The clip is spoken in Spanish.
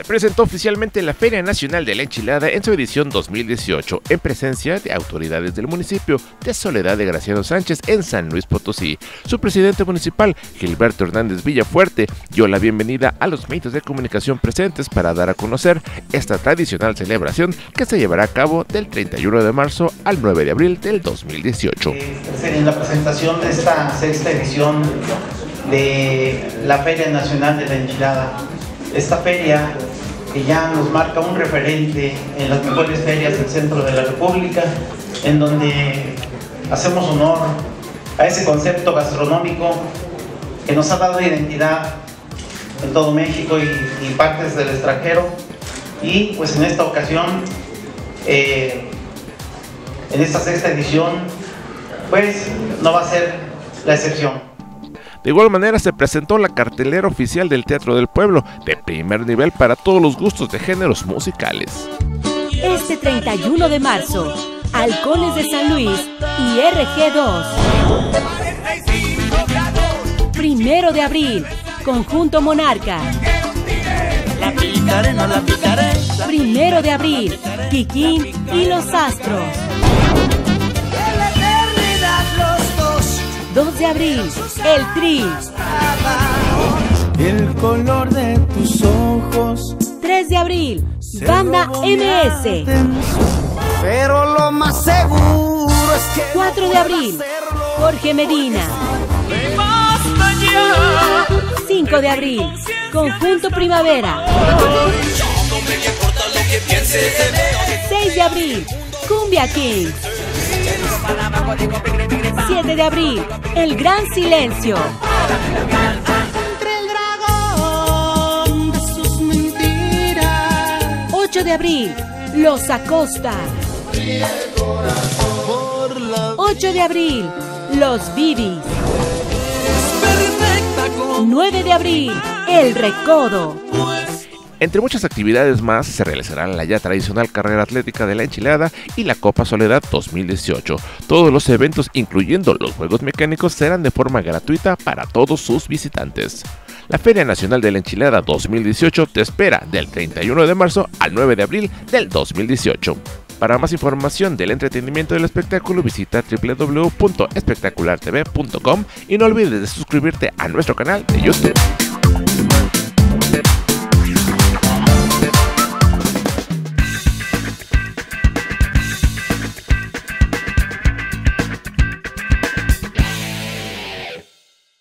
Se presentó oficialmente la Feria Nacional de la Enchilada en su edición 2018, en presencia de autoridades del municipio de Soledad de Graciano Sánchez en San Luis Potosí. Su presidente municipal, Gilberto Hernández Villafuerte, dio la bienvenida a los medios de comunicación presentes para dar a conocer esta tradicional celebración que se llevará a cabo del 31 de marzo al 9 de abril del 2018. En la presentación de esta sexta edición de la Feria Nacional de la Enchilada. Esta feria que ya nos marca un referente en las mejores ferias del centro de la República, en donde hacemos honor a ese concepto gastronómico que nos ha dado identidad en todo México y partes del extranjero. Y pues en esta ocasión, en esta sexta edición, pues no va a ser la excepción. De igual manera se presentó la cartelera oficial del Teatro del Pueblo, de primer nivel para todos los gustos de géneros musicales. Este 31 de marzo, Halcones de San Luis y RG2. 1 de abril, Conjunto Monarca. La picaré, no la picaré. 1 de abril, Kikín y los Astros. 2 de abril, El Tri. El color de tus ojos. 3 de abril, Banda MS. Pero lo más seguro es que 4 de abril, Jorge Medina. 5 de abril, Conjunto Primavera. 6 de abril, Cumbia King. 7 de abril, El Gran Silencio. entre el dragón de sus mentiras. 8 de abril, Los Acosta. 8 de abril, Los Bibis. 9 de abril, El Recodo. Entre muchas actividades más, se realizarán la ya tradicional carrera atlética de la Enchilada y la Copa Soledad 2018. Todos los eventos, incluyendo los juegos mecánicos, serán de forma gratuita para todos sus visitantes. La Feria Nacional de la Enchilada 2018 te espera del 31 de marzo al 9 de abril del 2018. Para más información del entretenimiento del espectáculo, visita www.espectaculartv.com y no olvides de suscribirte a nuestro canal de YouTube.